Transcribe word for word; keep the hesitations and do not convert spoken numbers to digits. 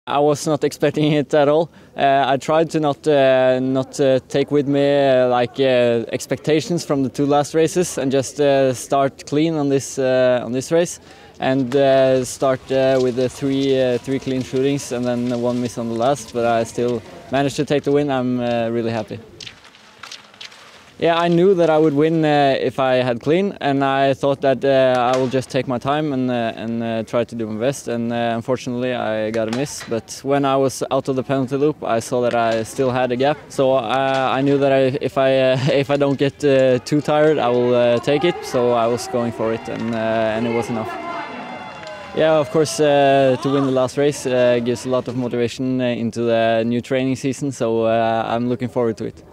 I was not expecting it at all. Uh, I tried to not uh, not uh, take with me uh, like uh, expectations from the two last races and just uh, start clean on this uh, on this race, and uh, start uh, with the three uh, three clean shootings and then one miss on the last. But I still managed to take the win. I'm uh, really happy. Yeah, I knew that I would win uh, if I had clean, and I thought that uh, I will just take my time and uh, and uh, try to do my best. And uh, unfortunately, I got a miss. But when I was out of the penalty loop, I saw that I still had a gap. So uh, I knew that I, if I uh, if I don't get uh, too tired, I will uh, take it. So I was going for it, and uh, and it was enough. Yeah, of course, uh, to win the last race uh, gives a lot of motivation uh, into the new training season. So uh, I'm looking forward to it.